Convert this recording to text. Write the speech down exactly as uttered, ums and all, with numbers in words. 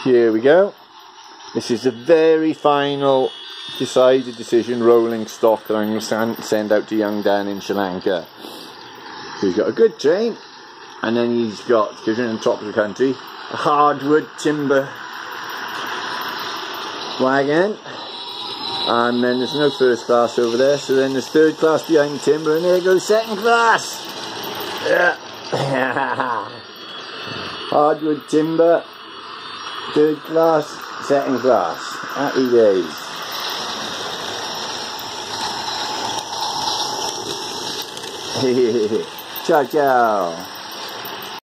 Here we go. This is the very final decided decision rolling stock that I'm going to send out to young Dan in Sri Lanka. So he's got a good train, and then he's got, because you're in the top of the country, a hardwood timber wagon, and then there's no first class over there, so then there's third class behind the timber, and there goes second class. Yeah. Hardwood timber, third class, second class. Happy days. Ciao, ciao.